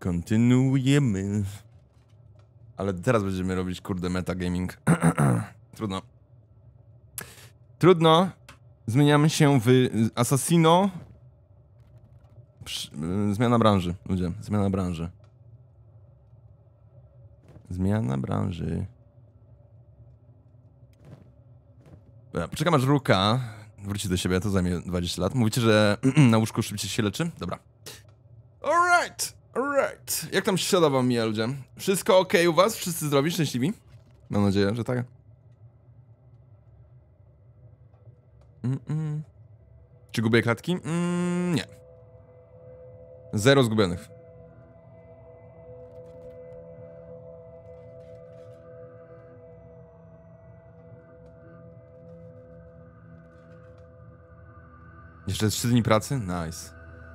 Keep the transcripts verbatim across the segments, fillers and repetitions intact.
Kontynuujemy. Ale teraz będziemy robić, kurde, metagaming. Trudno. Trudno. Zmieniamy się w Assassino. Psz, zmiana branży, ludzie. Zmiana branży. Zmiana branży. Dobra, poczekam aż Ruka wróci do siebie, to zajmie dwadzieścia lat. Mówicie, że na łóżku szybciej się leczy? Dobra. Alright, alright. Jak tam środa wam mija, ludzie? Wszystko ok u was? Wszyscy zdrowi, szczęśliwi? Mam nadzieję, że tak. Mm -mm. Czy gubię klatki? Mm, nie. Zero zgubionych. Jeszcze trzy dni pracy? Nice.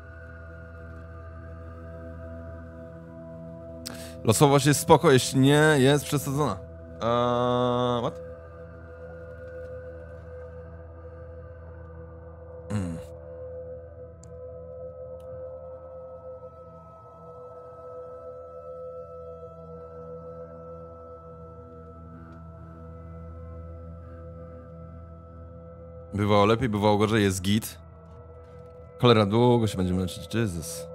Losowość jest spoko, jeśli nie jest przesadzona. Eee, what? Mm. Bywało lepiej, bywało gorzej, jest git. Cholera, długo się będziemy leczyć, Jezus.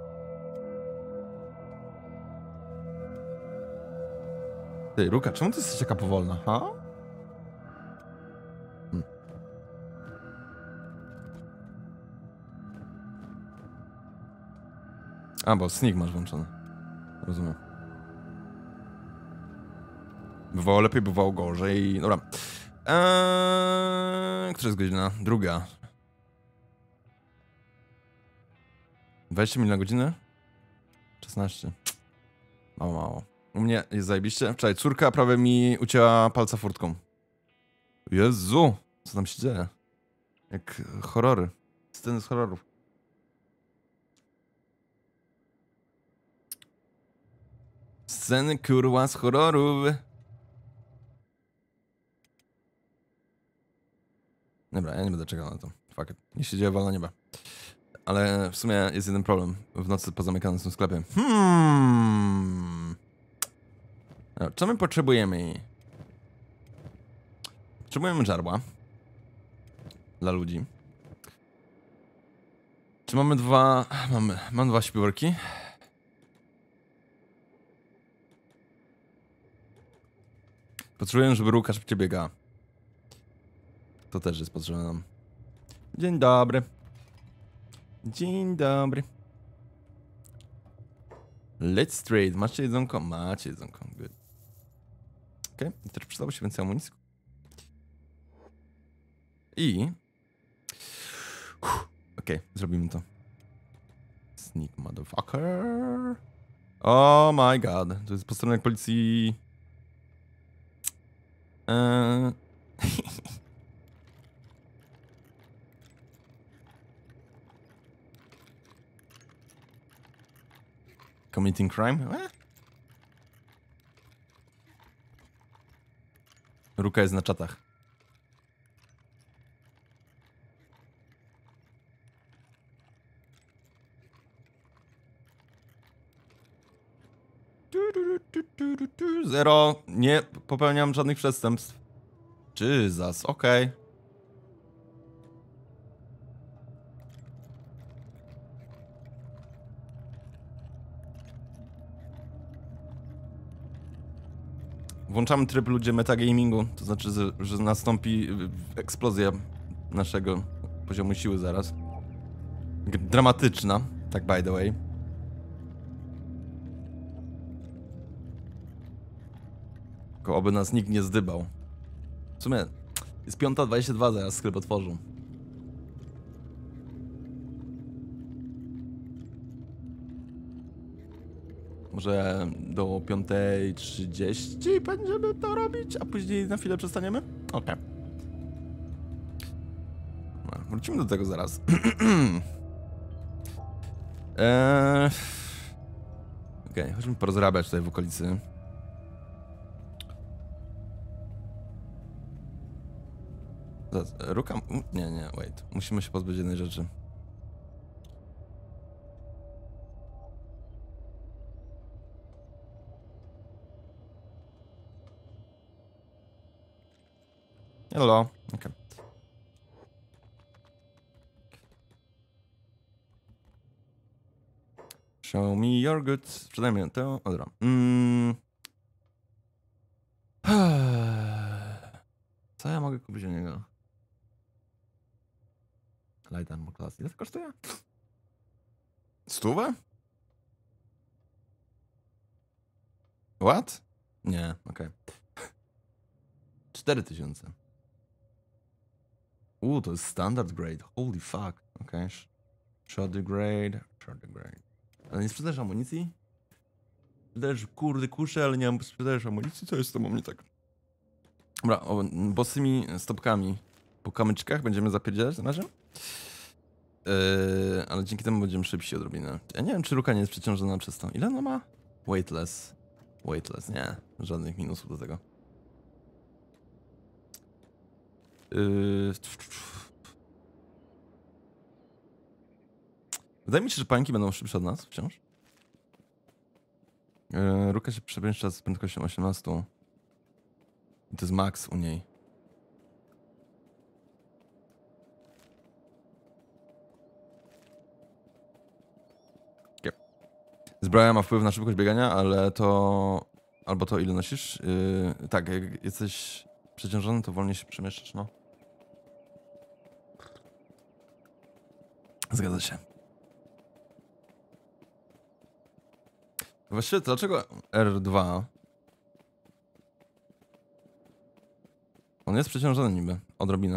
Ty, Ruka, czemu ty jesteś taka powolna, ha? Hmm. A, bo sneak masz włączony. Rozumiem. Bywało lepiej, bywało gorzej. Dobra. Eee, która jest godzina? Druga. dwadzieścia mil na godzinę? szesnaście. Mało, mało. U mnie jest zajebiście. Wczoraj córka prawie mi ucięła palca furtką. Jezu! Co tam się dzieje? Jak horrory. Sceny z horrorów. Sceny kurwa z horrorów. Dobra, ja nie będę czekał na to. Fuck it. Nie się dzieje wolna nieba. Ale w sumie jest jeden problem. W nocy pozamykany w tym sklepie. Hmm. No, co my potrzebujemy? Potrzebujemy żarła. Dla ludzi. Czy mamy dwa... Mamy... Mam dwa śpiworki. Potrzebuję, żeby Ruka szybciej biegała. To też jest potrzebne nam. Dzień dobry. Dzień dobry. Let's trade. Macie jedzonko? Macie jedzonko. Good. Okej, okay. Też przydało się więcej amunicji. I... Okej, okay, zrobimy to. Sneak motherfucker. Oh my god. To jest posterunek policji... Eee... Committing crime? Eh? Ruka jest na czatach. Zero. Nie popełniam żadnych przestępstw. Jesus, okej. Okay. Włączamy tryb ludzie metagamingu, to znaczy, że nastąpi eksplozja naszego poziomu siły zaraz. Dramatyczna, tak by the way. Tylko oby nas nikt nie zdybał. W sumie jest piąta dwadzieścia dwa, zaraz sklep otworzą. Może do piątej trzydzieści będziemy to robić, a później na chwilę przestaniemy? Okej. Okay. No, wrócimy do tego zaraz. eee... Okej, okay, chodźmy porozrabiać tutaj w okolicy. Ruka... Nie, nie, wait. Musimy się pozbyć jednej rzeczy. Hello. Okej. Okay. Show me your goods. Sprzedajmy to. O, dobra. Mm. Co ja mogę kupić u niego? Light Armor Class. Ile to kosztuje? Stówę? What? Nie, okej. Okay. Cztery tysiące. Uuu, to jest standard grade. Holy fuck. Okej. Okay. Shotty grade. Shotty grade. Ale nie sprzedajesz amunicji? Sprzedajesz kurde kusze, ale nie sprzedajesz amunicji? Co jest z tobą nie tak? Dobra, o, bosymi stopkami po kamyczkach będziemy zapierdzielać na razie. Yy, ale dzięki temu będziemy szybsi odrobinę. Ja nie wiem, czy Ruka nie jest przeciążona przez to. Ile ona ma? Weightless. Weightless, nie. Żadnych minusów do tego. Yy... Wydaje mi się, że pańki będą szybsze od nas wciąż. Yy, Ruka się przemieszcza z prędkością osiemnaście. I to jest max u niej. Okay. Zbroja ma wpływ na szybkość biegania, ale to... Albo to ile nosisz? Yy, tak, jak jesteś przeciążony, to wolniej się przemieszczasz, no. Zgadza się. Właściwie to dlaczego R dwa? On jest przeciążony niby, odrobinę.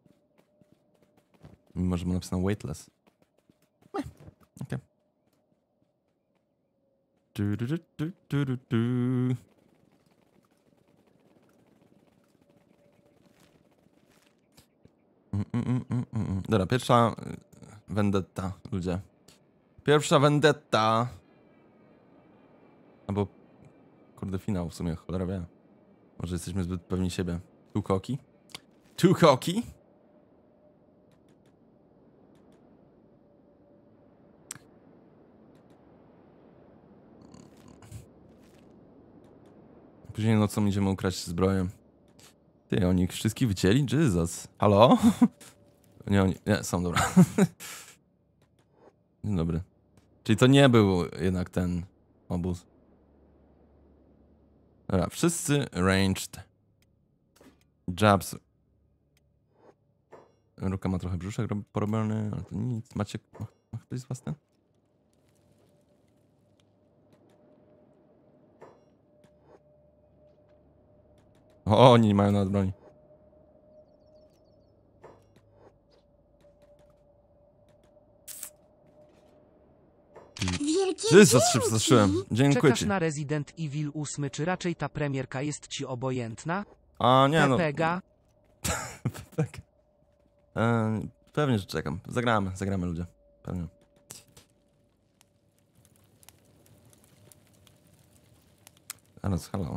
Mimo, że ma napisane weightless. Eh, okej. Du, du, du, du, du, du, du. Mm, mm, mm, mm, mm. Dobra, pierwsza vendetta, ludzie. Pierwsza vendetta. Albo, kurde, finał w sumie, cholera wie. Może jesteśmy zbyt pewni siebie. Too cocky? Too cocky? Później nocą idziemy ukraść zbroję. Ty, oni wszystkich wycięli? Jesus. Halo? Nie, oni... Nie, są, dobra. Dzień dobry. Czyli to nie był jednak ten obóz. Dobra, wszyscy ranged. Jabs. Ruka ma trochę brzuszek porobiony, ale to nic. Macie... Ma ktoś z was ten? O, oni nie mają nawet broni. Jezus, się przestraszyłem. Dziękuję Czekasz ci. na Resident Evil osiem, czy raczej ta premierka jest ci obojętna? A nie no. Pepega? Tak. E, pewnie, że czekam. Zagramy, zagramy ludzie. Pewnie. Teraz, hello.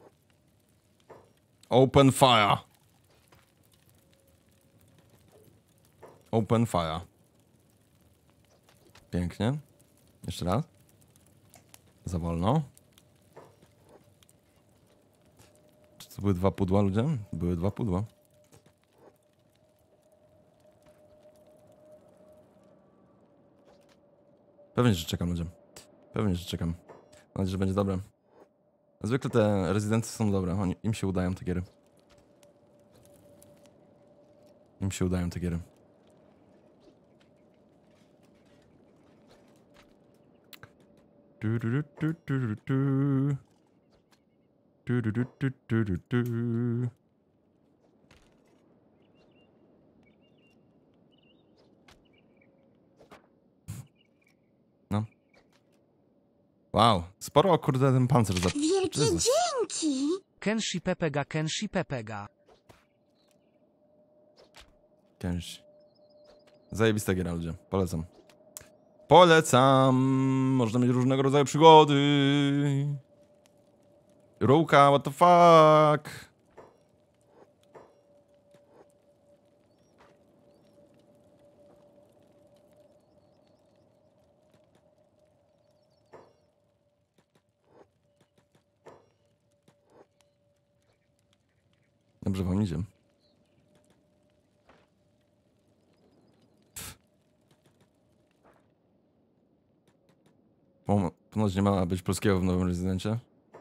Open fire. Open fire. Pięknie. Jeszcze raz. Za wolno. Czy to były dwa pudła, ludzie? Były dwa pudła. Pewnie, że czekam, ludzie. Pewnie, że czekam. Mam nadzieję, że będzie dobre. Zwykle te rezydencje są dobre. Oni, im się udają te giery. Im się udają te giery. Du, du, du, du, du, du. Du, du, du, du, du, du, du. No. Wow, sporo kurde ten pancerz za... Wielkie Jezus. dzięki! Kenshi Pepega, Kenshi Pepega. Cięż. Zajebista giera, ludzie. Polecam. Polecam! Można mieć różnego rodzaju przygody. Ruka, what the fuck? Dobrze wam idzie. Ponoć nie ma być polskiego w nowym rezydencie.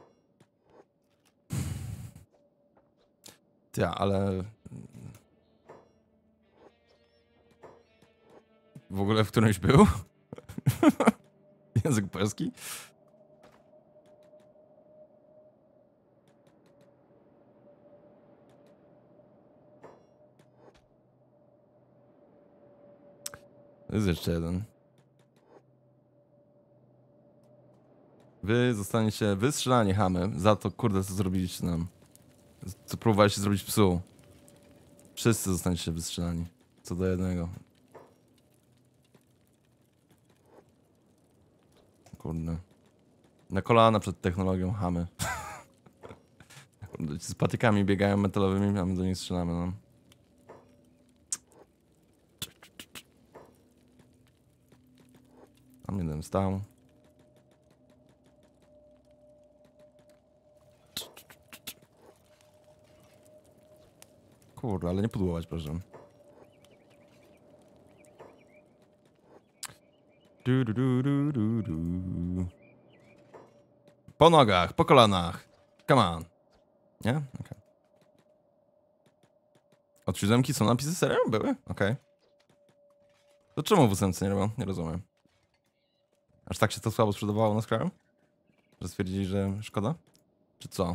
Ja, ale... W ogóle w którymś był? Język polski? Jest jeszcze jeden. Wy zostaniecie wystrzelani, chamy, za to, kurde, co zrobiliście nam. Co próbowaliście zrobić psu. Wszyscy zostaniecie wystrzelani. Co do jednego. Kurde. Na kolana przed technologią, chamy. Kurde, ci z patykami biegają metalowymi, a my do nich strzelamy, no. Tam jeden stał. Kurde, ale nie pudłować, proszę. Du, du, du, du, du, du. Po nogach, po kolanach. Come on. Nie? Okej. Okay. Od siódemki są napisy serio? Były? Okej. Okay. To czemu w ósemce nie robią? Nie rozumiem. Aż tak się to słabo sprzedawało na Scrabble? Że stwierdzili, że szkoda? Czy co?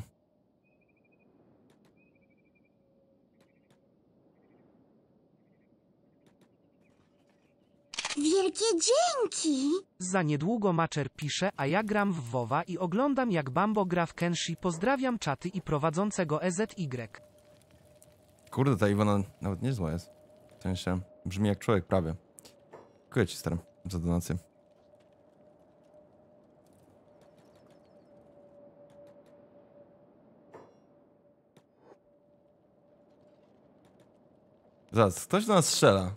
Wielkie dzięki! Za niedługo Maczer pisze, a ja gram w WoWa i oglądam jak Bambo gra w Kenshi. Pozdrawiam czaty i prowadzącego E Z Y. Kurde, ta Iwona nawet niezła jest. W sensie, brzmi jak człowiek prawie. Dziękuję ci, stary, za donację. Zaraz, ktoś do nas strzela.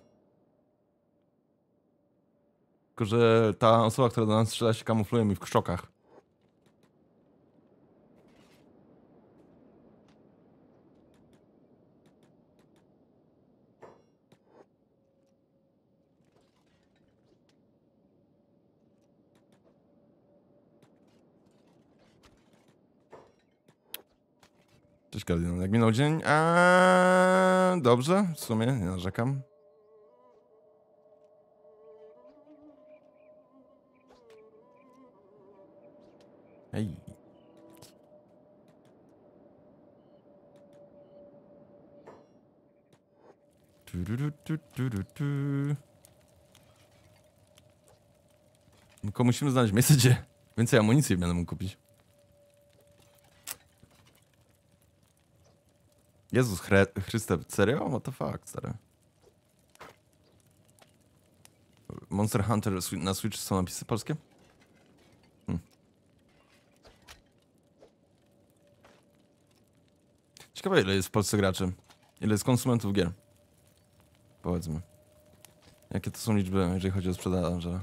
Tylko, że ta osoba, która do nas strzela, się kamufluje mi w krzokach. Cześć, Kardinal. Jak minął dzień? A dobrze, w sumie, nie narzekam. Hej. Tu, tu, tu, tu, tu, tu. Tylko musimy znaleźć miejsce, gdzie więcej amunicji będę mógł kupić. Jezus Chryste, serio? What the fuck, stary? Monster Hunter na Switch są napisy polskie? Hmm. Ciekawe, ile jest w Polsce graczy. Ile jest konsumentów gier. Powiedzmy. Jakie to są liczby, jeżeli chodzi o sprzedaż?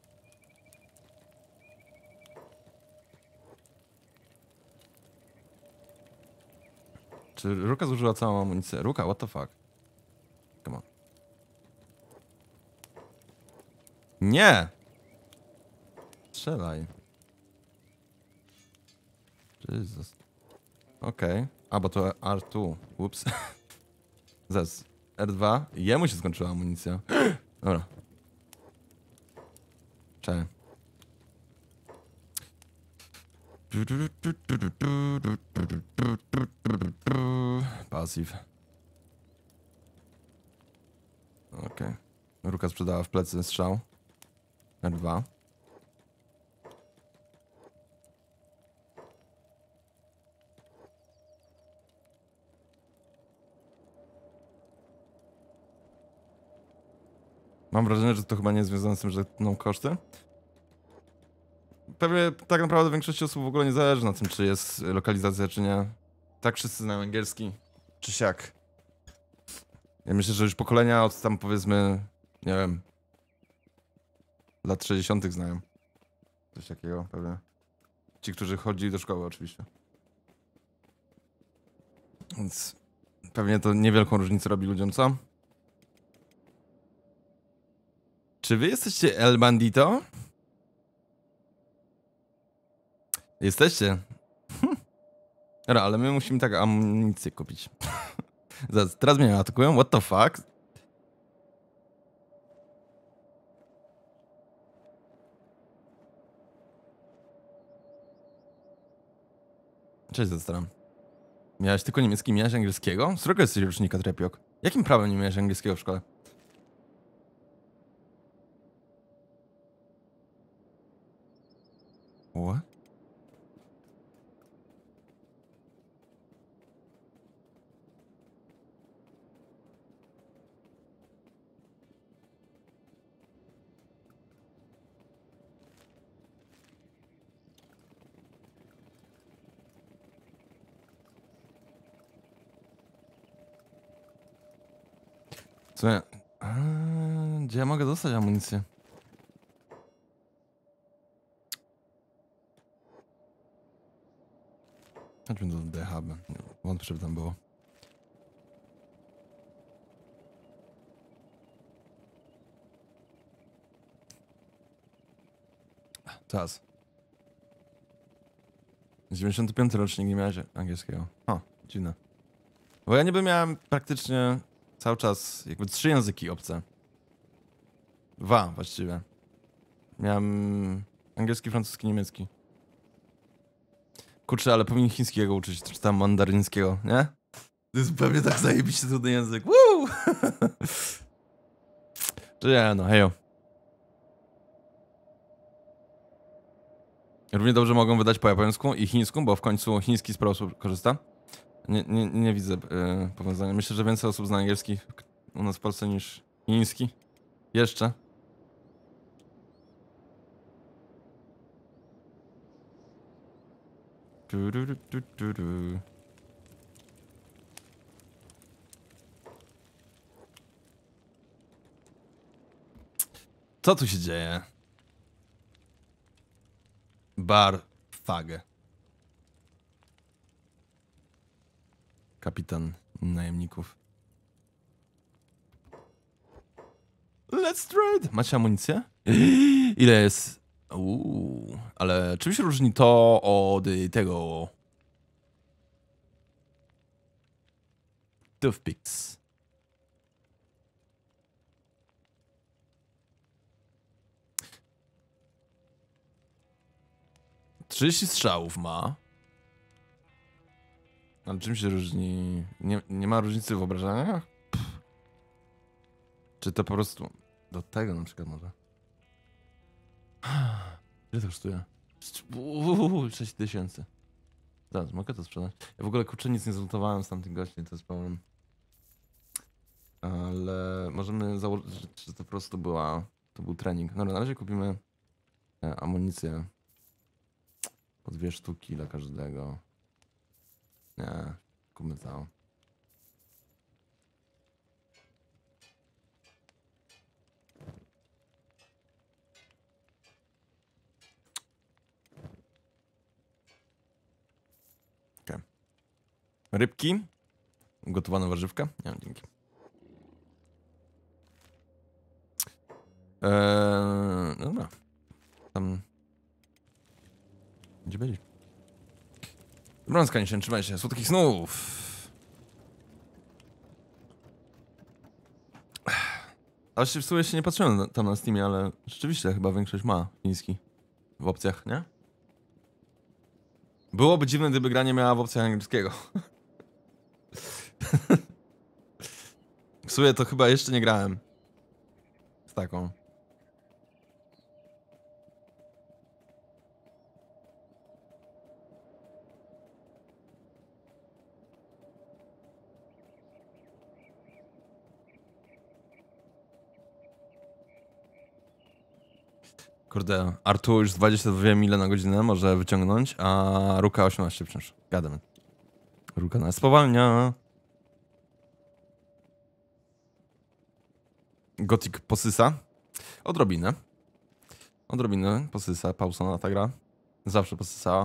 Czy Ruka zużyła całą amunicję? Ruka, what the fuck? Come on. Nie! Strzelaj. Jezus. Okej. Okay. A, bo to R dwa. Ups. Zes. R dwa. Jemu się skończyła amunicja. Dobra. Cześć. Pasyw. Okej. Okay. Ruka sprzedała w plecy strzał. R dwa. Mam wrażenie, że to chyba nie jest związane z tym, że tną koszty. Pewnie tak naprawdę większości osób w ogóle nie zależy na tym, czy jest lokalizacja, czy nie. Tak wszyscy znają angielski, czy siak. Ja myślę, że już pokolenia od tam powiedzmy, nie wiem, lat sześćdziesiątych znają. Coś takiego pewnie. Ci, którzy chodzili do szkoły oczywiście. Więc pewnie to niewielką różnicę robi ludziom, co? Czy wy jesteście El Bandito? Jesteście? Hm. Dobra, ale my musimy tak amunicję kupić. Zaraz, teraz mnie atakują? What the fuck? Cześć, Zestram. Miałeś tylko niemiecki, miałeś angielskiego? Z którego jesteś rocznika, Trepiok? Jakim prawem nie miałeś angielskiego w szkole? What? Co ja... A, gdzie ja mogę dostać amunicję? Chodźmy do D H B. Wątpię, żeby tam było. Czas. dziewięćdziesiąty piąty rocznik, nie miałeś angielskiego. O, dziwne. Bo ja niby miałem praktycznie cały czas jakby trzy języki obce. Dwa właściwie. Miałem angielski, francuski, niemiecki. Kurczę, ale powinien chińskiego uczyć, czy tam mandaryńskiego, nie? To jest pewnie tak zajebiście trudny język. Woo! Czy nie, no hejo. Równie dobrze mogą wydać po japońsku i chińsku, bo w końcu chiński sporo osób korzysta. Nie, nie, nie widzę yy, powiązania. Myślę, że więcej osób zna angielski u nas w Polsce niż chiński. Jeszcze. Du, du, du, du, du, du. Co tu się dzieje? Bar Fagę. Kapitan najemników. Let's trade! Macie amunicję? Ile jest? Uuu, ale czym się różni to od tego? Toothpicks. trzydzieści strzałów ma. Ale czym się różni? Nie, nie ma różnicy w obrażeniach? Pff. Czy to po prostu... Do tego na przykład może? Ile to kosztuje? sześć tysięcy. Zaraz, mogę to sprzedać? Ja w ogóle kurczę nic nie zlutowałem z tamtych gości, to jest problem. Ale możemy założyć, że to po prostu była... To był trening. No na razie kupimy e, amunicję. Po dwie sztuki dla każdego. Nie, kupmy całą. Okay. Rybki. Gotowana warzywka. Nie, dzięki. Eee, no dobra. Tam... Gdzie byli? Dobranoc, Kanisian, trzymaj się. Słodkich snów. Ale w sumie się nie patrzyłem tam na Steamie, ale rzeczywiście chyba większość ma chiński w opcjach, nie? Byłoby dziwne, gdyby gra nie miała w opcjach angielskiego. W sumie to chyba jeszcze nie grałem z taką. Kurde, Artu już dwadzieścia dwie mile na godzinę może wyciągnąć, a Ruka osiemnaście wciąż. Gadamy. Ruka nas spowalnia. Gothic posysa. Odrobinę. Odrobinę posysa. Pausona ta gra. Zawsze posysała.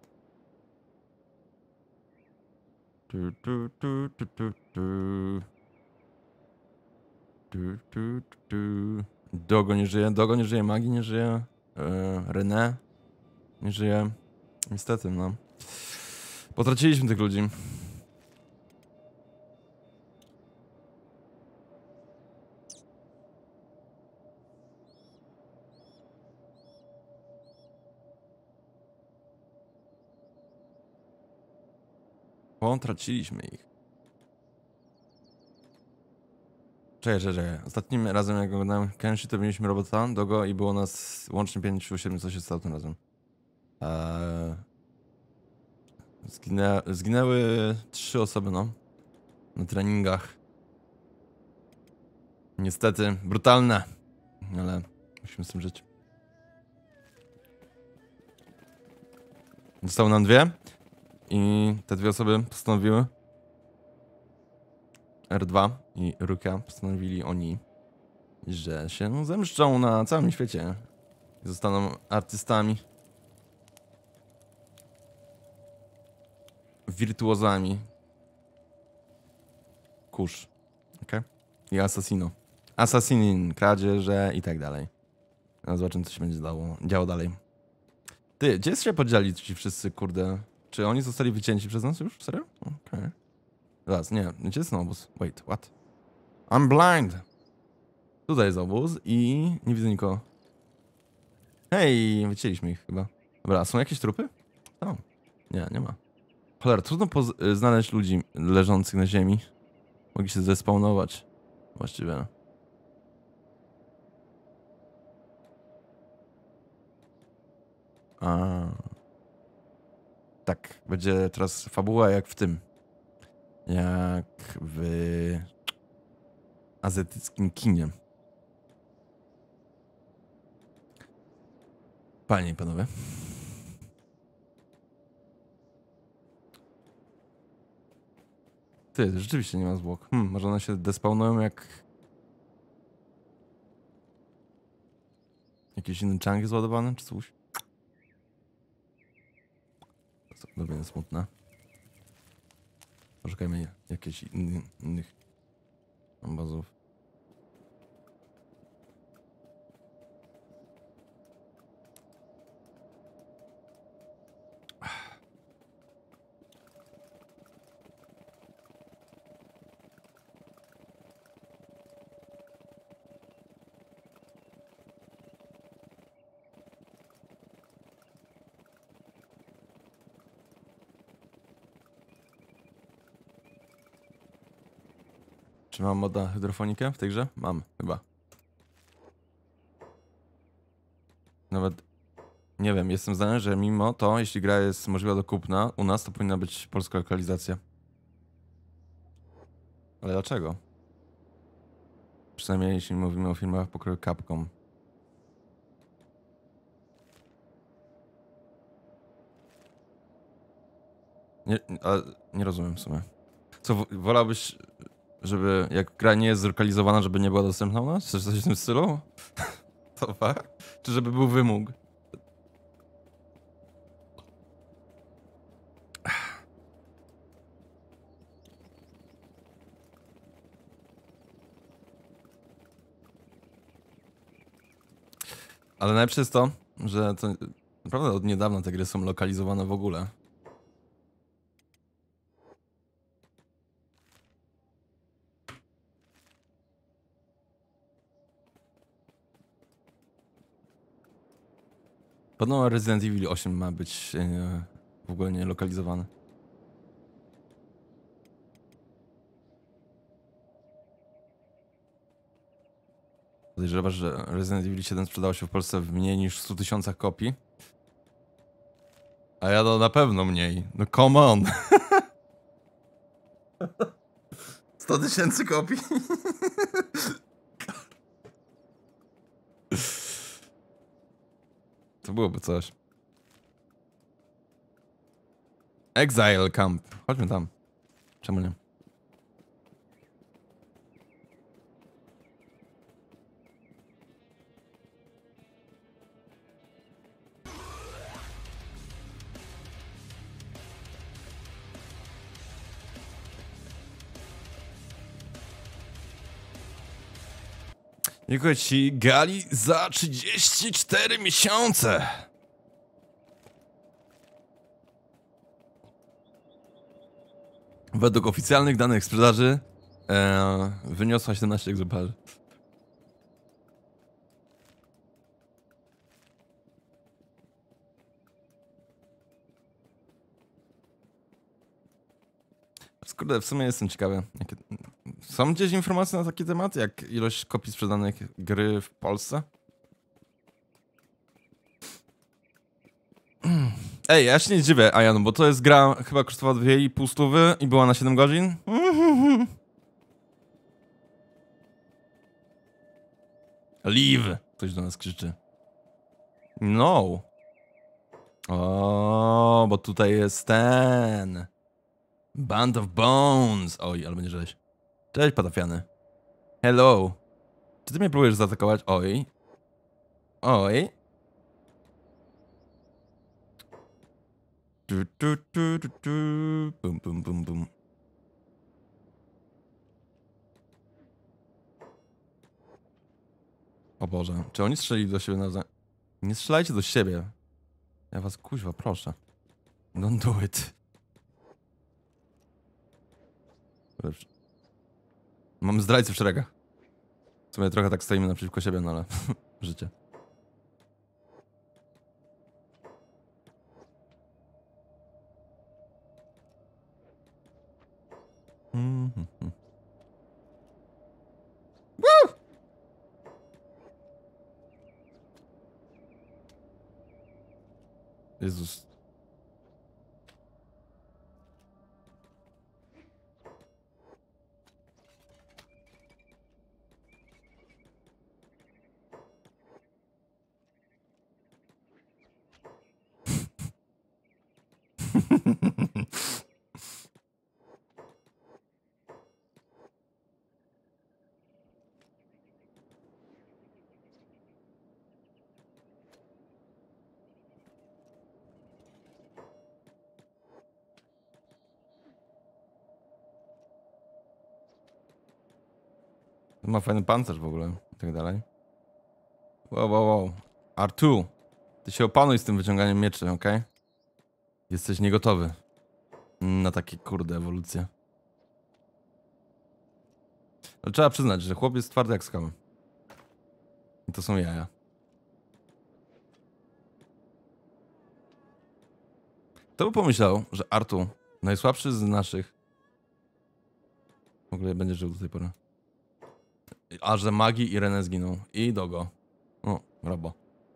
Tu, tu, tu, tu, tu, tu. Tu, tu, tu, tu. Dogo nie żyje, Dogo nie żyje, Magi nie żyje, yy, René nie żyje. Niestety, no. Potraciliśmy tych ludzi. Potraciliśmy ich. Czekaj, czekaj, czekaj. Ostatnim razem jak oglądałem Kenshi, to mieliśmy robota, Dogo i było nas łącznie pięciu, siedmiu, co się stało tym razem. Eee... Zginę... Zginęły trzy osoby, no. Na treningach. Niestety, brutalne. Ale musimy z tym żyć. Zostały nam dwie. I te dwie osoby postanowiły, R dwa i Ruka postanowili oni, że się zemszczą na całym świecie. I zostaną artystami. Wirtuozami. Kurz. Okej? Okay? I asasino. Asasinin, kradzieże i tak dalej. No zobaczymy, co się będzie dało, działo dalej. Ty, gdzie się podzieli ci wszyscy, kurde? Czy oni zostali wycięci przez nas już? Serio? Okej. Okay. Zaraz, nie. Gdzie jest ten obóz? Wait, what? I'm blind! Tutaj jest obóz i nie widzę nikogo. Hej, wycięliśmy ich chyba. Dobra, a są jakieś trupy? O. Nie, nie ma. Cholera, trudno znaleźć ludzi leżących na ziemi. Mogli się zespawnować. Właściwie. A. Tak, będzie teraz fabuła jak w tym. Jak w azjatyckim kinie. Panie i panowie. Ty, rzeczywiście nie ma zwłok. Hmm, może one się despawnują jak... Jakiś inny chunk jest ładowany, czy coś? To będzie smutne. Poszukajmy jakichś inny, innych ambazów. Czy mam moda hydrofonikę w tej grze? Mam, chyba. Nawet nie wiem, jestem zdany, że mimo to, jeśli gra jest możliwa do kupna, u nas to powinna być polska lokalizacja. Ale dlaczego? Przynajmniej jeśli mówimy o filmach pokroju Capcom. Nie, ale nie rozumiem w sumie. Co, wolałbyś, żeby jak gra nie jest zlokalizowana, żeby nie była dostępna u nas? Coś, coś w tym stylu? To fakt? Czy żeby był wymóg? Ale najlepsze jest to, że to naprawdę od niedawna te gry są lokalizowane w ogóle. Podobno Resident Evil osiem ma być e, w ogóle nie lokalizowany. Podejrzewasz, że Resident Evil siedem sprzedało się w Polsce w mniej niż stu tysiącach kopii? A ja to na pewno mniej. No come on. sto tysięcy kopii? To byłoby coś. Exile Camp. Chodźmy tam. Czemu nie? Dziękuję ci, Gali, za trzydzieści cztery miesiące. Według oficjalnych danych sprzedaży e, wyniosła siedemnaście egzemplarzy. Kurde, w sumie jestem ciekawy. Jakie... Są gdzieś informacje na taki temat? Jak ilość kopii sprzedanych gry w Polsce? Ej, ja się nie dziwię, Ajan, bo to jest gra, chyba kosztowała dwie i pół stówy i była na siedem godzin. Leave! Ktoś do nas krzyczy. No. O, bo tutaj jest ten... Band of Bones. Oj, ale będzie żeś. Cześć, patafiany. Hello. Czy ty mnie próbujesz zaatakować? Oj. Oj. Tu, tu, tu, tu, tu. Bum, bum, bum, bum. O Boże, czy oni strzelili do siebie nawzajem? Nie strzelajcie do siebie. Ja was kuźwa, proszę. Don't do it. Mam zdrajcę w szeregach. W sumie trochę tak stoimy naprzeciwko siebie, no ale życie. Mm-hmm. Woo! Jezus. Ma fajny pancerz w ogóle i tak dalej. Wow, wow, wow. R dwa. Ty się opanuj z tym wyciąganiem mieczy, ok? Jesteś niegotowy na takie kurde ewolucje. Ale trzeba przyznać, że chłop jest twardy jak skała. I to są jaja. Kto by pomyślał, że Artu, najsłabszy z naszych, w ogóle będzie żył do tej pory. A że Magi i René zginą. I Dogo. O, Robo.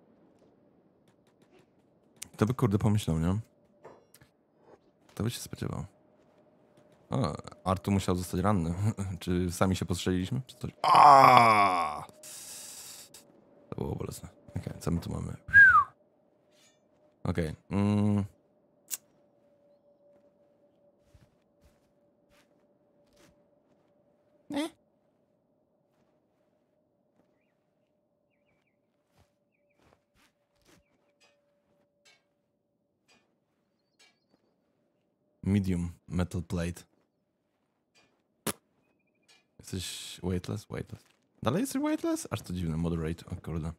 Kto by kurde pomyślał, nie? Kto by się spodziewał? O, Artu musiał zostać ranny. Czy sami się postrzeliliśmy? Czy coś? Aaaa! To było bolesne. Okej, okay, co my tu mamy? Okej. Okay. Mm. Nie? Medium metal plate. Jesteś weightless? Weightless. Dalej jesteś weightless? Aż to dziwne. Moderate. O kurde.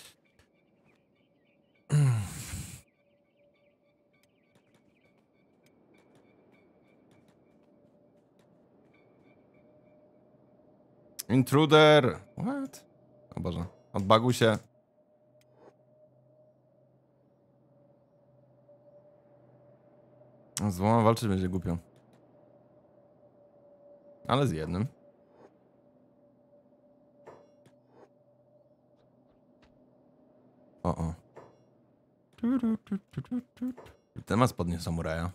Intruder! What? O Boże. Odbaguj się. Z dwoma walczyć będzie głupio. Ale z jednym. O, o. Ten ma spodnie samuraja.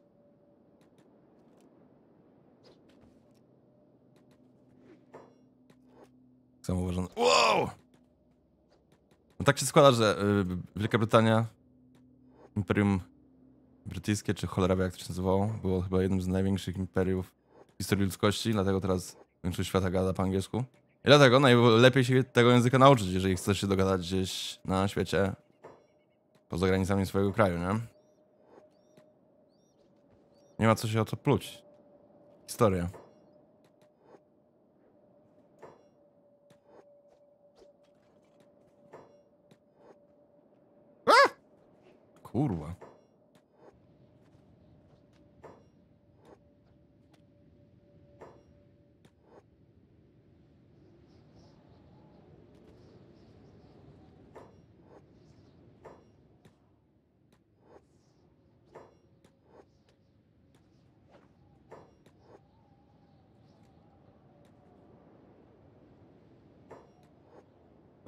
Samo uważam. Wow! No tak się składa, że yy, Wielka Brytania, Imperium Brytyjskie, czy cholera wie jak to się nazywało, było chyba jednym z największych imperiów w historii ludzkości, dlatego teraz większość świata gada po angielsku. I dlatego najlepiej się tego języka nauczyć, jeżeli chcesz się dogadać gdzieś na świecie, poza granicami swojego kraju, nie? Nie ma co się o to pluć. Historia. A! Kurwa.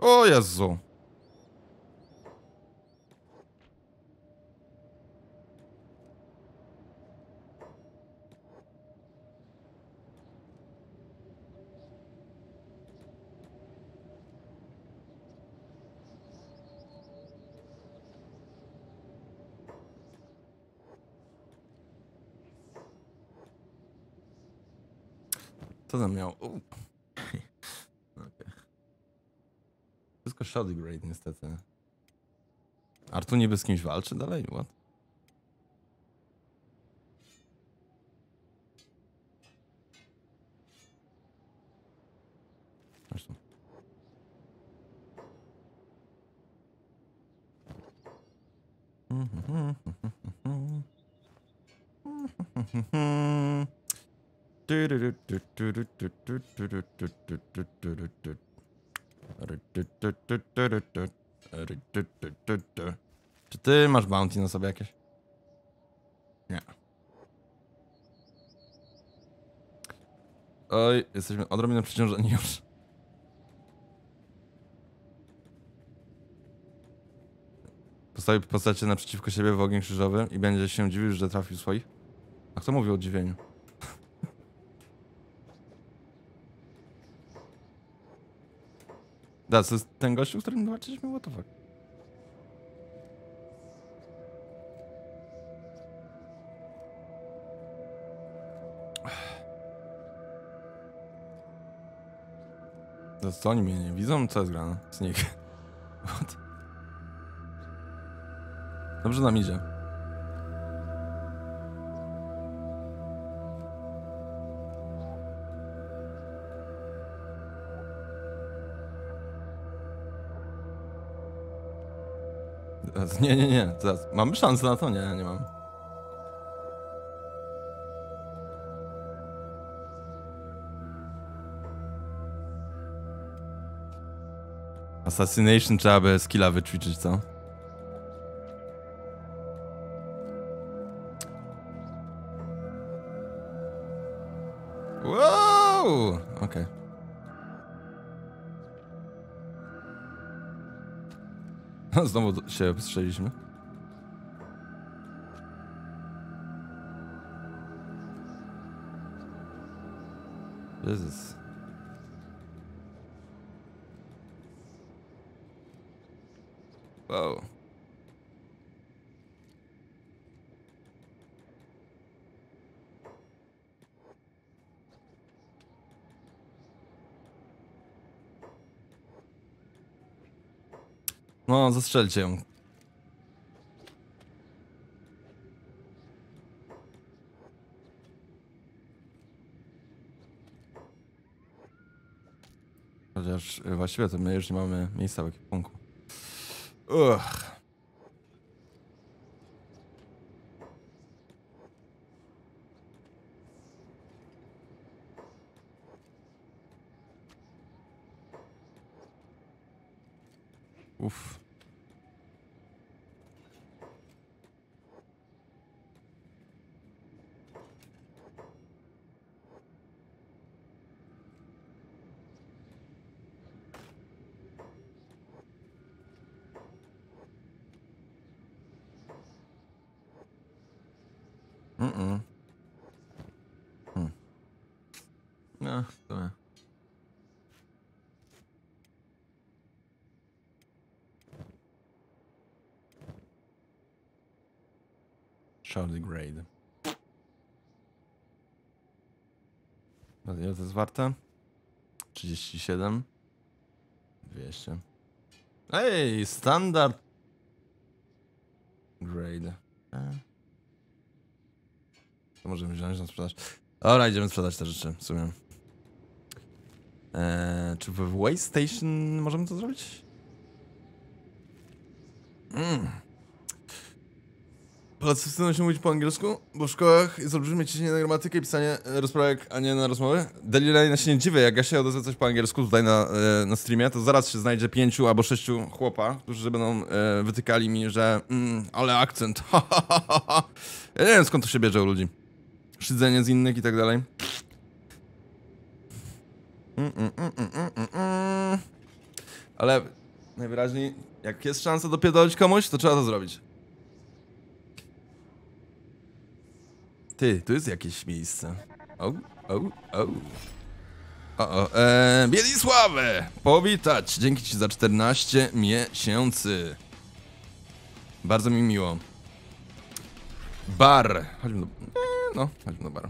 O Jezu. Co tam miał? Okay. Wszystko Shoddy Grade niestety. Artu niby z kimś walczy dalej? What? Masz tu. Czy ty masz bounty na sobie jakieś? Nie. Oj, jesteśmy odrobinę przeciążeni już. Postawi postacie naprzeciwko siebie w ogień krzyżowy i będzie się dziwił, że trafił swoich. A kto mówi o dziwieniu? Da, to jest ten gościu, z którym walczyliśmy? What the fuck? To co, oni mnie nie widzą? Co jest grane? Sneak. What? Dobrze nam idzie. Nie, nie, nie. Teraz mamy szansę na to? Nie, nie mam. Assassination trzeba by skilla wyćwiczyć, co? Wow! Okej. Okay. Znowu się strzeliśmy. Jezus. Wow. No, zastrzelcie ją. Chociaż właściwie to my już nie mamy miejsca w ekwipunku. Uch. Uff. Mm-mm. Hmm. No, to nie. Shoddy Grade. Ile to jest warte? trzydzieści siedem. dwieście. Ej, standard grade. E. To możemy wziąć na sprzedaż. Dobra, idziemy sprzedać te rzeczy, w sumie. Eee, czy w Waste Station możemy to zrobić? Mm. Polacy wstydzą się mówić po angielsku, bo w szkołach jest olbrzymie ciśnienie na gramatykę i pisanie rozprawek, a nie na rozmowy. Delilej się nie dziwię, jak ja się odezwę coś po angielsku tutaj na, na streamie, to zaraz się znajdzie pięciu albo sześciu chłopa, którzy będą e, wytykali mi, że mm, ale akcent, ha, ha, ha, ha. Ja nie wiem, skąd to się bierze u ludzi. Szydzenie z innych i tak dalej. Mm, mm, mm, mm, mm, mm. Ale najwyraźniej, jak jest szansa dopierdolić komuś, to trzeba to zrobić. Ty, tu jest jakieś miejsce. O, o, o. O, o, eee, Bielisławę! Powitać! Dzięki ci za czternaście miesięcy. Bardzo mi miło. Bar. Chodźmy do... Eee, no, chodźmy do baru.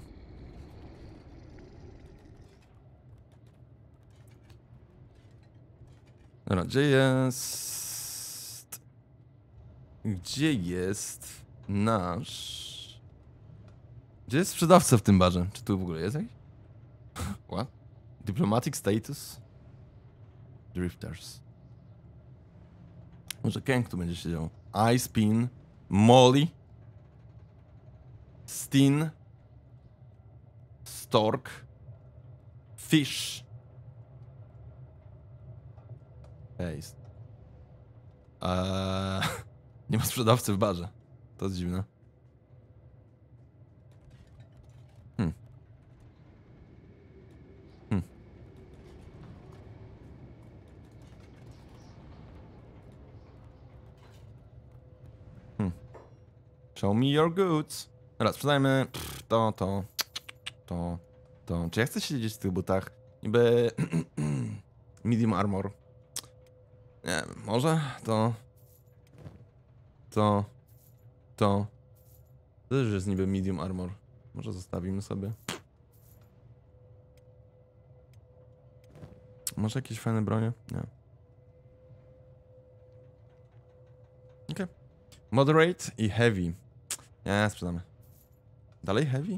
Dobra, gdzie jest... Gdzie jest nasz... Gdzie jest sprzedawca w tym barze? Czy tu w ogóle jest jakiś? What? Diplomatic status? Drifters. Może Kang tu będzie siedział. Ice Pin, Molly, Stin, Stork, Fish. Face. Eee, nie ma sprzedawcy w barze. To jest dziwne. Hmm. Hmm. Hmm. Show me your goods. Dobra, sprzedajmy pff, to, to, to, to. Czy ja chcę siedzieć w tych butach? Niby medium armor. Nie wiem, może to, to, to. To też jest niby medium armor. Może zostawimy sobie. Może jakieś fajne bronie? Nie. Okej. Okay. Moderate i heavy. Nie, sprzedamy. Dalej heavy?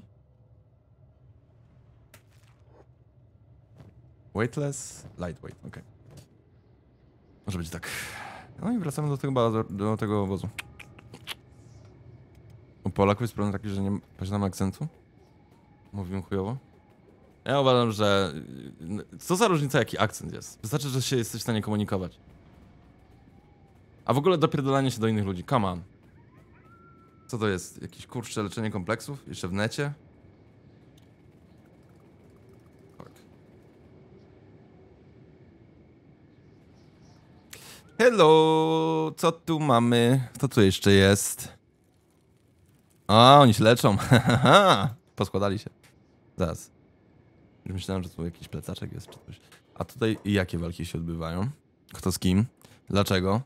Weightless, lightweight, okej. Okay. Może być tak. No i wracamy do tego, do, do tego obozu. U Polaków jest problem taki, że nie posiadamy akcentu. Mówimy chujowo. Ja uważam, że... Co za różnica, jaki akcent jest? Wystarczy, że się jesteś w stanie komunikować. A w ogóle dopierdolanie się do innych ludzi. Come on. Co to jest? Jakieś kurcze leczenie kompleksów? Jeszcze w necie? Tak. Hello! Co tu mamy? Co tu jeszcze jest? A, oni się leczą. Poskładali się. Zaraz. Już myślałem, że tu jakiś plecaczek jest czy coś. A tutaj jakie walki się odbywają? Kto z kim? Dlaczego?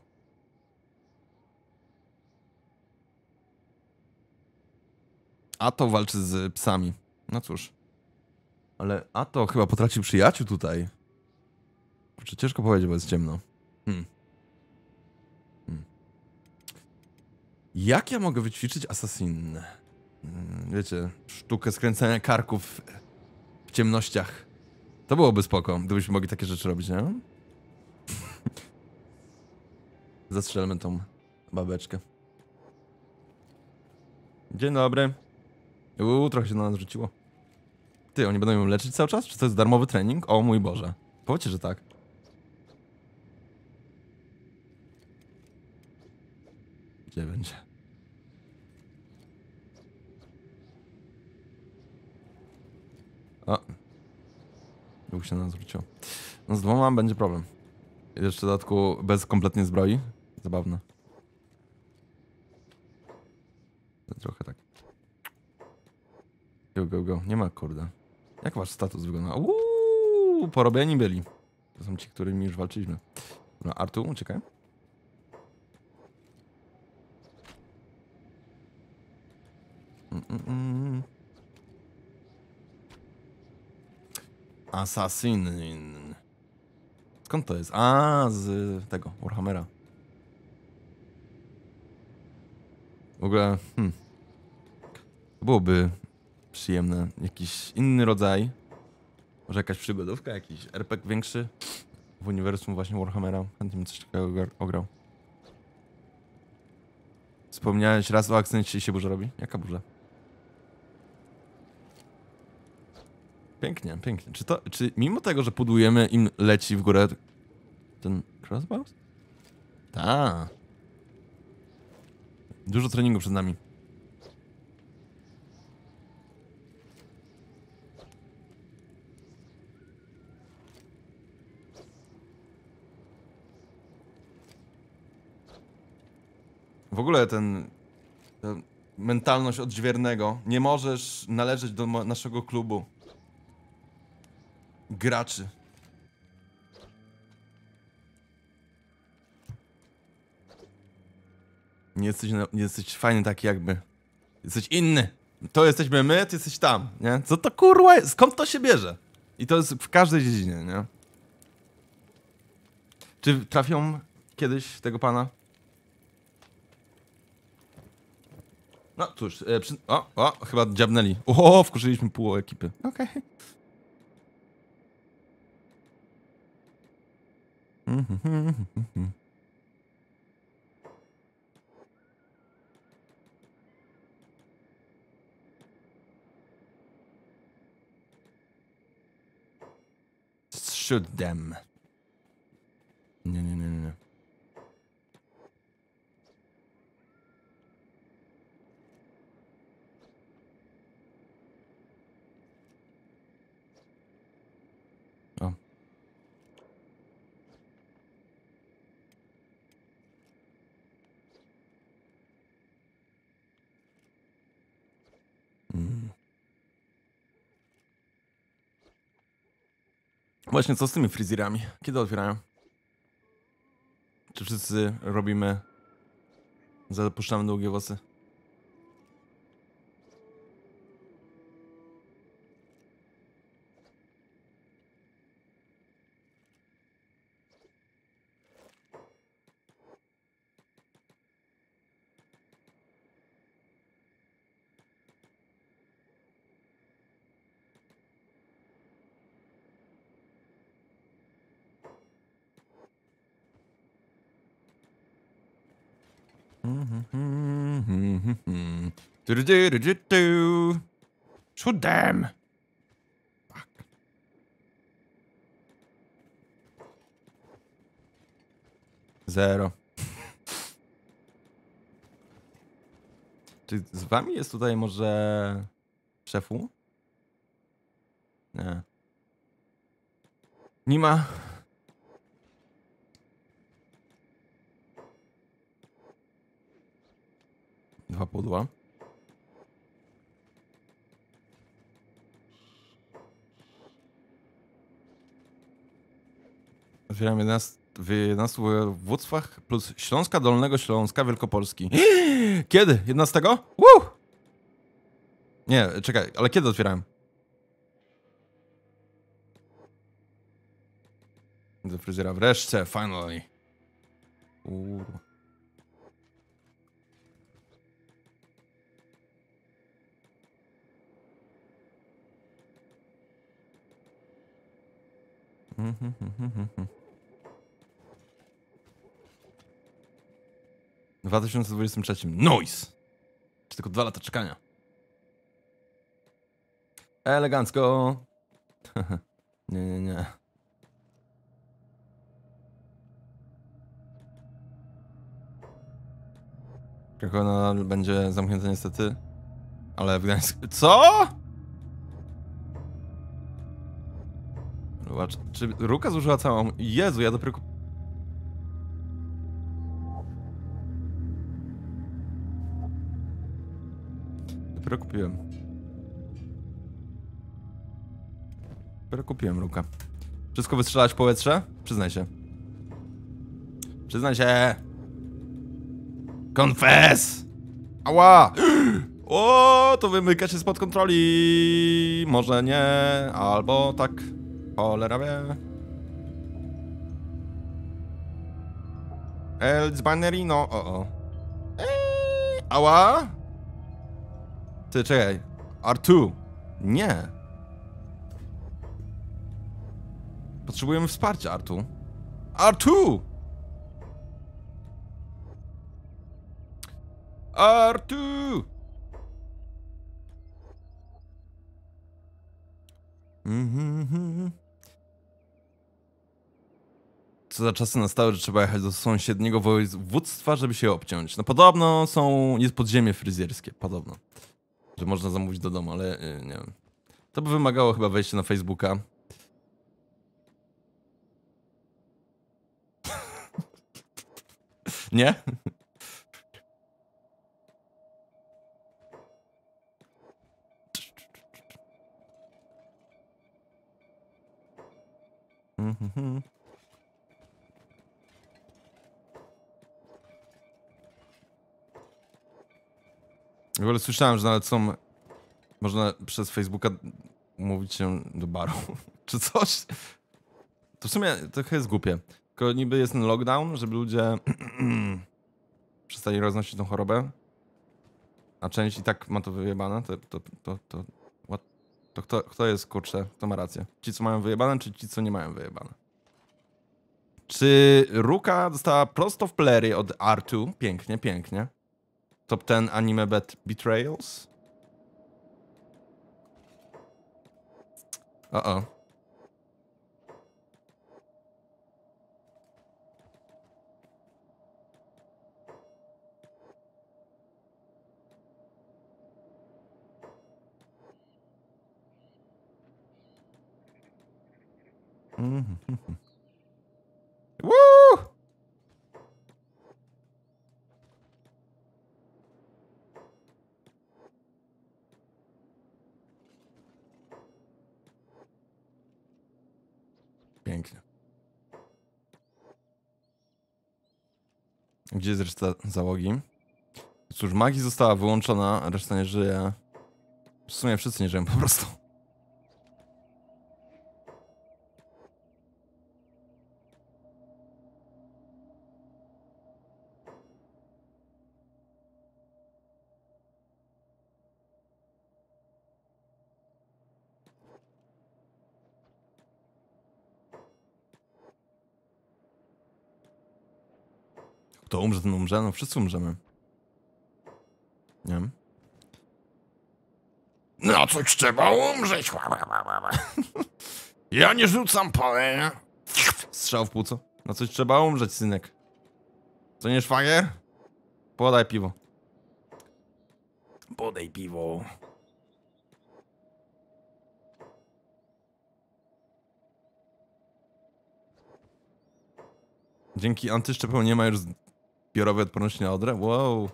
Ato walczy z psami. No cóż. Ale Ato chyba potracił przyjaciół tutaj. Kurczę, ciężko powiedzieć, bo jest ciemno. Hmm. Hmm. Jak ja mogę wyćwiczyć Assassin? Hmm, wiecie, sztukę skręcania karków w ciemnościach. To byłoby spoko, gdybyśmy mogli takie rzeczy robić, nie? Zastrzelmy tą babeczkę. Dzień dobry. Uuu, trochę się na nas rzuciło. Ty, oni będą ją leczyć cały czas? Czy to jest darmowy trening? O mój Boże. Powiedzcie, że tak. Gdzie będzie? O. Dwóch się na nas rzuciło. No z dwoma będzie problem. I jeszcze w dodatku bez kompletnie zbroi. Zabawne. Trochę tak. Go, go, go. Nie ma, kurde. Jak wasz status wygląda? Uuu, porobieni byli. To są ci, którymi już walczyliśmy. No, Artu, uciekaj. Mm, mm, mm. Assassin. Skąd to jest? A, z tego, Warhammera. W ogóle, hmm. Byłoby przyjemne. Jakiś inny rodzaj. Może jakaś przygodówka, jakiś er pe gie większy w uniwersum właśnie Warhammera. Chętnie bym coś takiego ograł. Wspomniałeś raz o akcencie i się burza robi? Jaka burza? Pięknie, pięknie. Czy to, czy mimo tego, że pudujemy, im leci w górę ten crossbow? Ta. Dużo treningu przed nami. W ogóle ten... ten mentalność odźwiernego. Nie możesz należeć do naszego klubu. Graczy. Nie jesteś, nie jesteś fajny taki jakby. Jesteś inny. To jesteśmy my, ty jesteś tam, nie? Co to kurwa jest? Skąd to się bierze? I to jest w każdej dziedzinie, nie? Czy trafią kiedyś tego pana? No cóż, e, przy... o, o, chyba dziabnęli. O, wkurzyliśmy pół ekipy. Okej. Okay. Shoot them. Nie, nie, nie, nie. O. Mm. Właśnie, co z tymi fryzjerami? Kiedy otwierają? Czy wszyscy robimy... Zapuszczamy długie włosy? Shoot them! Fuck. Zero. Czy z wami jest tutaj może... szefu? Nie. Nie ma. Dwa pudła. Otwieram jedenaście, w jedenastu województwach plus Śląska, Dolnego Śląska, Wielkopolski. Kiedy? jedenastego? Woo! Nie, czekaj, ale kiedy otwierałem? Do fryzjera wreszcie, finally. Uuu. W dwa tysiące dwudziestym trzecim. Nice! Czy tylko dwa lata czekania. Elegancko. Nie, nie, nie. Kraków nadal będzie zamknięte niestety. Ale w Gdańsku... Co?! Zobacz, czy Ruka zużyła całą... Jezu, ja dopiero... Dopiero kupiłem. Dopiero kupiłem Ruka. Wszystko wystrzelać w powietrze? Przyznaj się. Przyznaj się! Confess! Ała! O, to wymyka się spod kontroli! Może nie, albo tak. Cholera wie. El Zbanerino, o o. Eee, ała? Ty, czekaj. R dwa. Nie. Potrzebujemy wsparcia, R dwa. R dwa! R dwa! Mhm. Co za czasy nastały, że trzeba jechać do sąsiedniego województwa, żeby się obciąć. No podobno są... jest podziemie fryzjerskie, podobno. Że można zamówić do domu, ale yy, nie wiem. To by wymagało chyba wejścia na Facebooka. Nie? Mhm. W ogóle słyszałem, że nawet są... Można przez Facebooka mówić się do baru, czy coś. To w sumie trochę jest głupie. Tylko niby jest ten lockdown, żeby ludzie przestali roznosić tą chorobę, a część i tak ma to wyjebane, to, to, to, to, what? To kto, kto jest, kurczę, kto ma rację? Ci, co mają wyjebane, czy ci, co nie mają wyjebane? Czy Ruka dostała prosto w plery od R dwa? Pięknie, pięknie. Top ten anime bet betrayals? O o. Mhm. Woo! Pięknie. Gdzie jest reszta załogi? Cóż, Magi została wyłączona, reszta nie żyje. W sumie wszyscy nie żyją po prostu. Kto umrze, ten umrze? No wszyscy umrzemy. Nie wiem. No coś trzeba umrzeć. Ja nie rzucam pole. Strzał w płuco. No coś trzeba umrzeć, synek. Co nie szwagier? Podaj piwo. Podaj piwo. Dzięki antyszczepiom nie ma już zbiorowej odporności na odrę? Wow.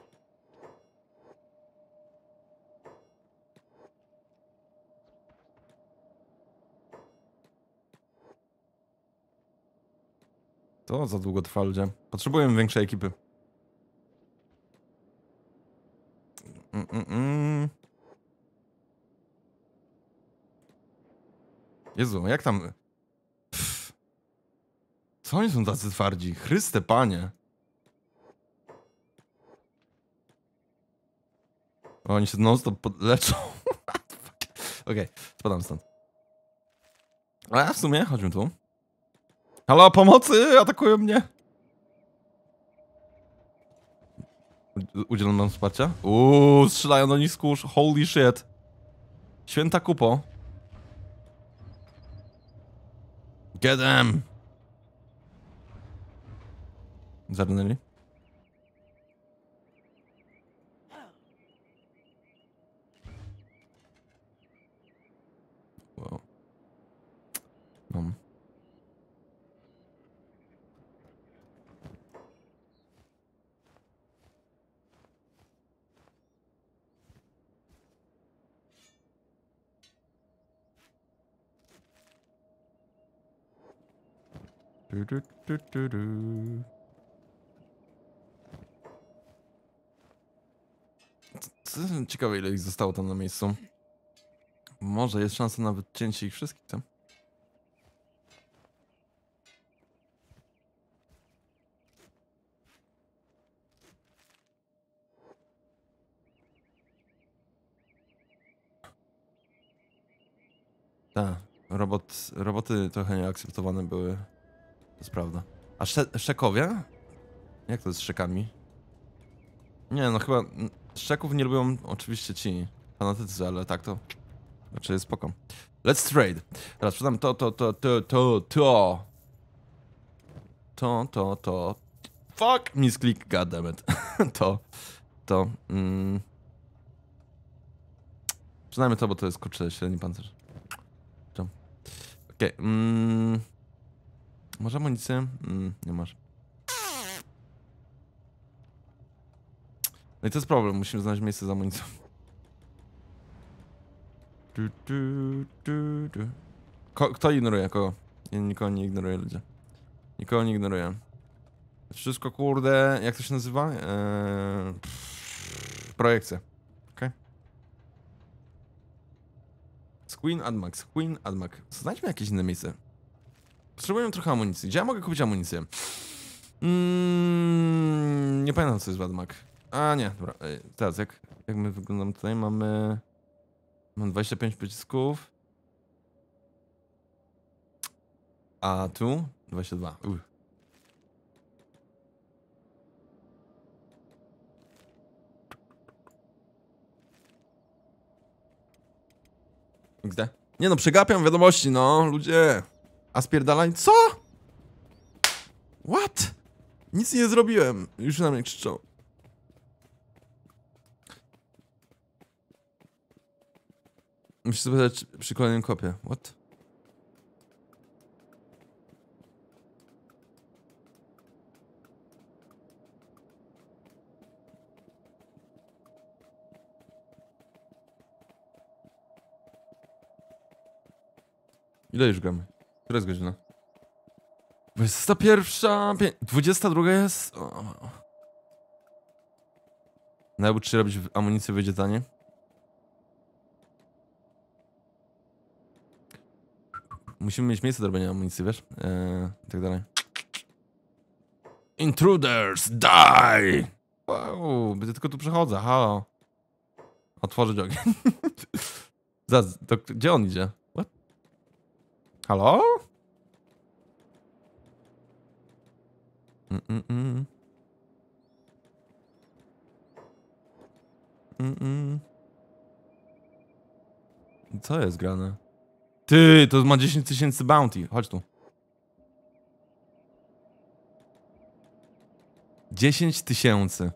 To za długo trwa, ludzie. Potrzebujemy większej ekipy. Mm, mm, mm. Jezu, jak tam... Pff. Co oni są tacy twardzi? Chryste, panie. O, oni się non-stop leczą. Okej, okay, spadam stąd. A w sumie, chodźmy tu. Halo, pomocy! Atakują mnie! Udzielam nam wsparcia? Uuu, strzelają do nich z kurz. Holy shit. Święta kupo. Get them! Zarnęli? Wow. Mam. Du, du, du, du, du. Ciekawe, ile ich zostało tam na miejscu. Może jest szansa na wycięcie ich wszystkich tam. Tak, robot, roboty trochę nieakceptowane były. To jest prawda. A sze szekowie? Jak to jest z szekami? Nie, no chyba szeków nie lubią oczywiście ci fanatycy, ale tak to znaczy jest spoko. Let's trade. Teraz sprzedam to, to, to, to, to, to. To, to, to. Fuck! Misklik, goddammit. to, to. Mm. Przynajmniej to, bo to jest kurczę średni pancerz. Okej. Okay. Mm. Może amunicję? Mm, nie masz. No i to jest problem, musimy znaleźć miejsce z amunicją. Du, du, du, du. Ko kto ignoruje kogo? Ja nikogo nie ignoruję, ludzie. Nikogo nie ignoruję. Wszystko, kurde, jak to się nazywa? Eee, projekcja. Okej. Okay. Queen Admax, Queen Admax. Znajdźmy jakieś inne miejsce. Potrzebuję trochę amunicji. Gdzie ja mogę kupić amunicję? Mm, nie pamiętam, co jest w Admax. A nie, dobra. Ej, teraz, jak, jak my wyglądamy tutaj? Mamy... Mam dwadzieścia pięć pocisków. A tu? dwadzieścia dwa. Uch. Gdzie? Nie no, przegapiam wiadomości, no, ludzie. A spierdalań, co? What? Nic nie zrobiłem. Już na mnie krzyczą. Muszę sobie zadać przy kolejnym kopie. What? Ile już gramy? Która jest godzina? dwudziesta pierwsza... dwudziesta druga jest... O. Naucz się robić amunicję, wyjdzie tanie. Musimy mieć miejsce do robienia amunicji, wiesz? Eee, i tak dalej. Intruders, die! Wow, będę tylko tu przechodzę, halo. Otworzyć ogień. Zaraz, to gdzie on idzie? What? Halo? Mm -mm -mm. Mm -mm. Co jest grane? Ty, to ma dziesięć tysięcy bounty. Chodź tu. dziesięć tysięcy.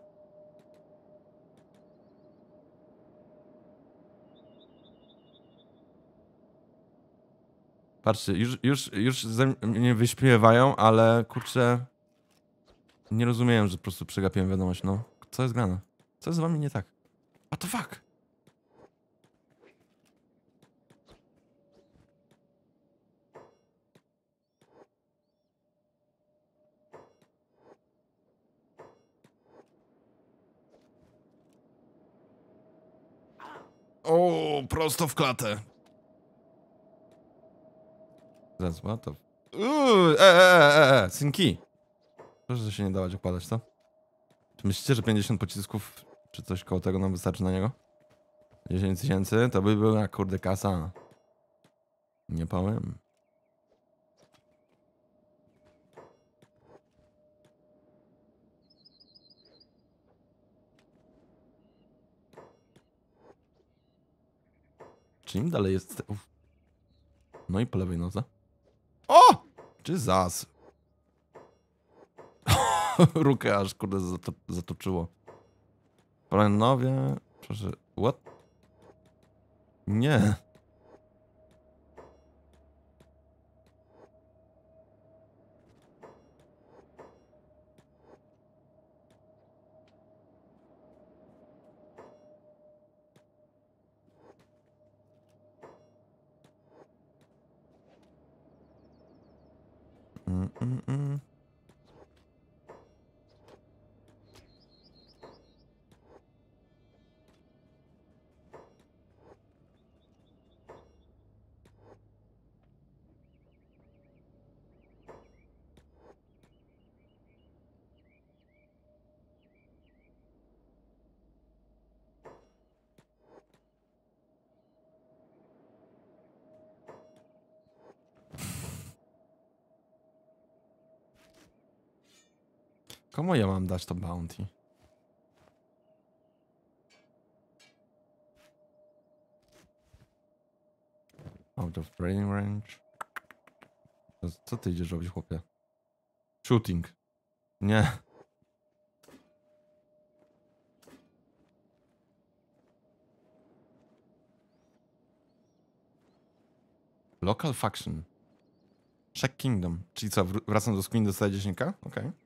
Patrzcie, już, już, już mnie wyśpiewają, ale kurczę... Nie rozumiem, że po prostu przegapiłem wiadomość, no. Co jest grane? Co jest z wami nie tak? What the fuck? O, prosto w klatę. Zaraz, what the... Uuu, e, e, e, e, synki. Proszę, że się nie dawać okładać, co? Czy myślicie, że pięćdziesiąt pocisków, czy coś koło tego nam wystarczy na niego? dziesięć tysięcy? To by była, kurde, kasa. Nie powiem. Czy im dalej jest... Uf. No i po lewej nodze. O! Czy zas? Rukę aż, kurde, zato zatoczyło. Panowie... Proszę... What? Nie. Mm, mm, mm. Komu ja mam dać to bounty? Out of training range. Co ty idziesz robić, chłopie? Shooting. Nie. Local faction. Shack Kingdom. Czyli co, wr wracam do screen, dostaję dziesięć K? Okej. Okay.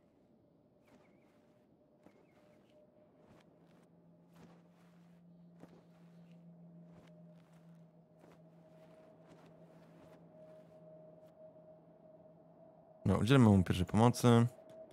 Dobra, udzielmy mu pierwszej pomocy.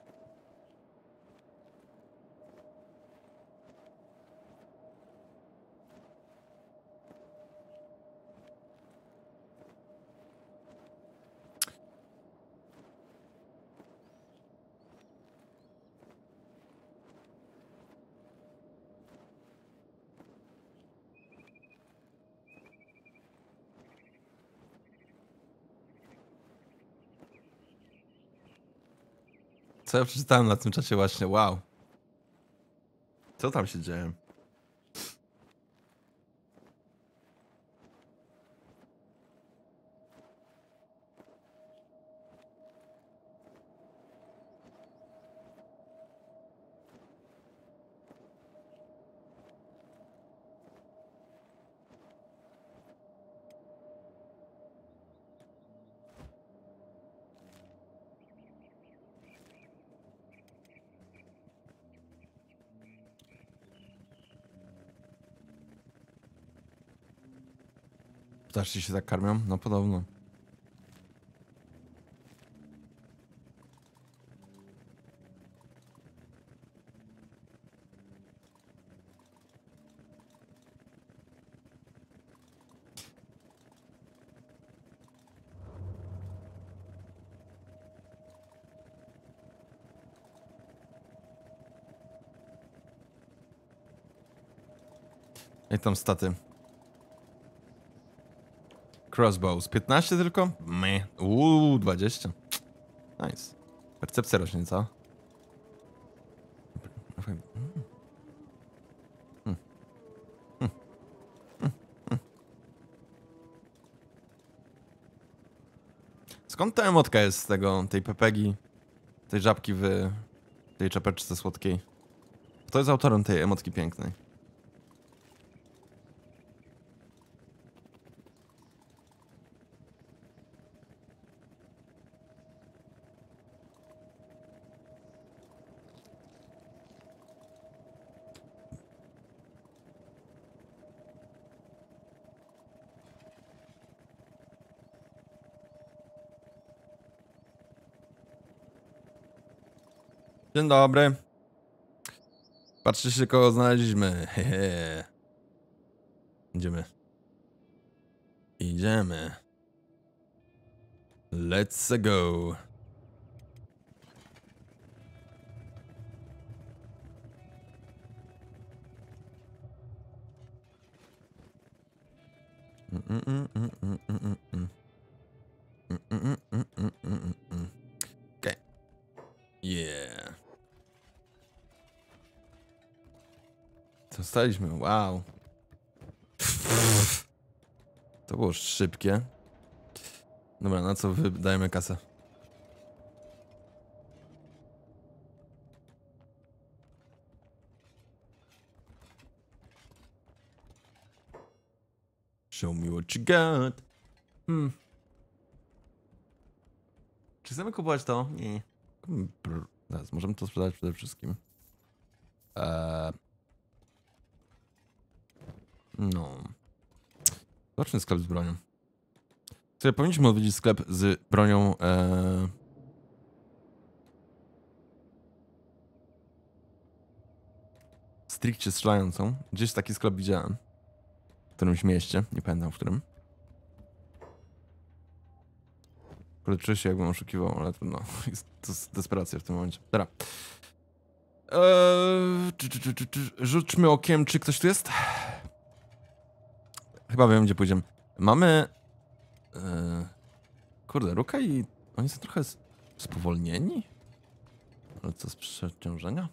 Co ja przeczytałem na tym czacie właśnie, wow. Co tam się dzieje? Ptaszki się tak karmią? No podobno. Jak tam staty? Crossbows. piętnaście tylko? Meh. Uuu, dwadzieścia. Nice. Percepcja rośnie, co? Hmm. Hmm. Hmm. Hmm. Skąd ta emotka jest z tego, tej pepegi, tej żabki w tej czapeczce słodkiej? Kto jest autorem tej emotki pięknej? Dzień dobry. Patrzcie się, kogo znaleźliśmy. Hehe. Idziemy. Idziemy. Let's go. Okej. Yeah. Zostaliśmy, wow. To było szybkie. Dobra, na co wydajemy kasę? Show me what you got. Hmm. Czy chcemy kupować to? Nie. Brr. Teraz możemy to sprzedać przede wszystkim. Eee. No. Zobaczmy sklep z bronią. Sobie powinniśmy odwiedzić sklep z bronią. Eee... Stricte strzelającą. Gdzieś taki sklep widziałem. W którymś mieście. Nie pamiętam w którym. Czuję się, jakbym oszukiwał, ale trudno. Jest to desperacja w tym momencie. Dobra. Eee... Czy, czy, czy, czy, czy. Rzućmy okiem, czy ktoś tu jest? Chyba wiem, gdzie pójdziemy. Mamy... Yy... Kurde, Ruka i... Oni są trochę spowolnieni? Ale co z przeciążenia?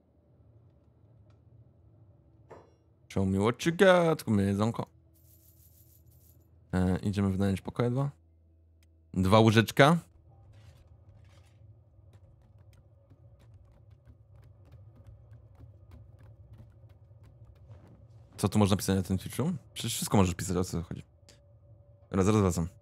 Show me what you got. Tylko my jedzonko. Yy, idziemy wynająć pokoje dwa. Dwa łóżeczka. Co tu można pisać na tym Twitchu? Przecież wszystko możesz pisać, o co chodzi. Teraz, zaraz wracam.